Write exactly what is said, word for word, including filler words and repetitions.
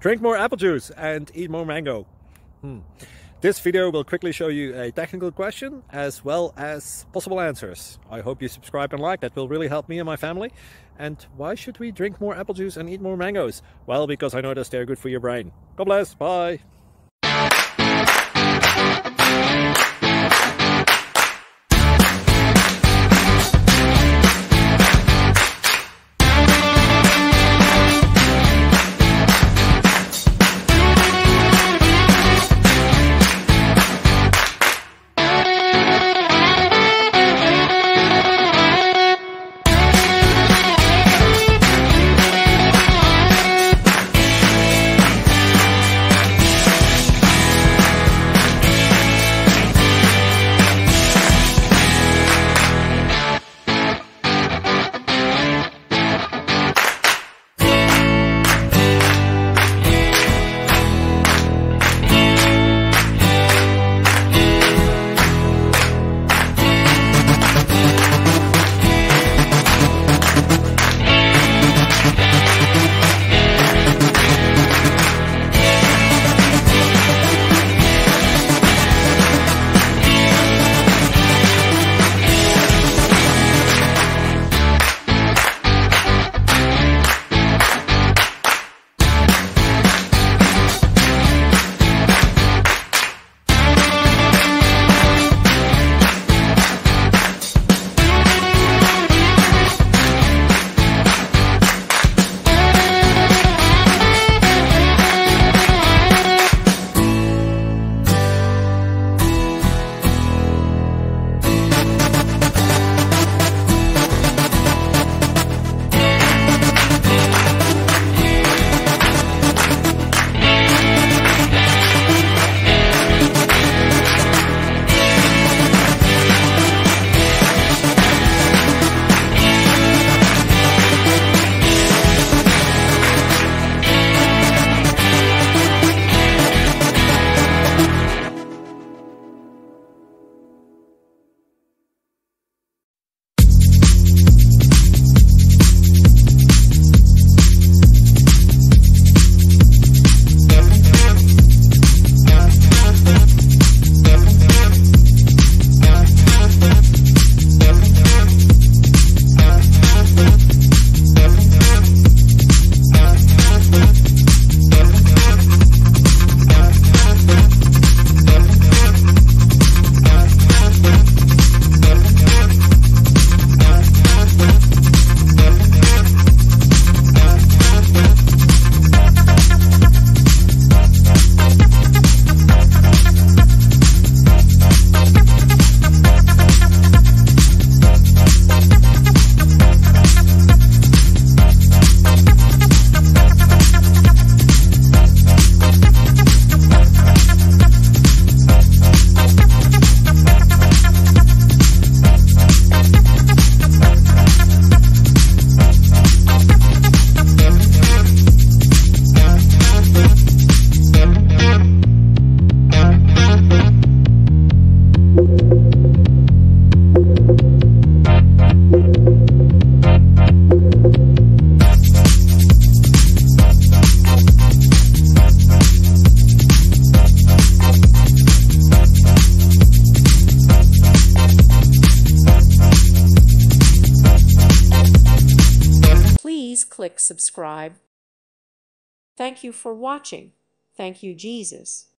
Drink more apple juice and eat more mango. Hmm. This video will quickly show you a technical question as well as possible answers. I hope you subscribe and like, that will really help me and my family. And why should we drink more apple juice and eat more mangoes? Well, because I noticed they're good for your brain. God bless, bye! Please click subscribe. Thank you for watching. Thank you, Jesus.